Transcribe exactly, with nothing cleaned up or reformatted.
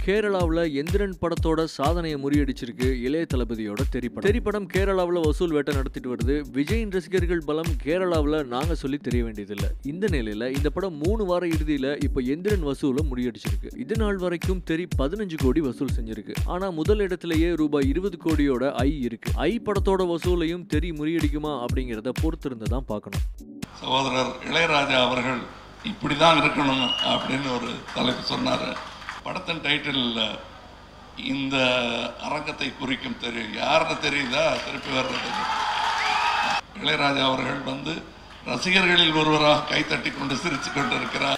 கேரளாவில் எந்திரன் படத்தோட சாதனையை முறியடிச்சிருக்கு இளைய தளபதியோட திரைப்படம். திரைப்படம் கேரளாவில் வசூல் வேட்டை நடத்திட்டு வருது. விஜயின் ரசிகர்கள் பலம் கேரளாவில் நாங்க சொல்லி தெரிய வேண்டியதில்லை. இந்த நிலையில இந்த படம் மூணு வார இறுதியில இப்ப எந்திரன் வசூலை முறியடிச்சிருக்கு. இது நாள் வரைக்கும் தெரி பதினஞ்சு கோடி வசூல் செஞ்சிருக்கு. ஆனா முதல் இடத்திலேயே ரூபாய் இருபது கோடியோட ஐ இருக்கு. ஐ படத்தோட வசூலையும் தெரி முறியடிக்குமா அப்படிங்கிறத பொறுத்திருந்து தான் பார்க்கணும். சகோதரர் இளையராஜா அவர்கள் இப்படிதான் இருக்கணும் அப்படின்னு ஒரு தலைப்பு சொன்னார். படத்தின் டைட்டிலில் இந்த அரங்கத்தை குறிக்கும் தெரியும். யாருன்னு தெரியுதா? திருப்பி வர்றது இளையராஜா அவர்கள் வந்து ரசிகர்களில் ஒருவராக கைத்தட்டி கொண்டு சிரித்து கொண்டு இருக்கிறார்.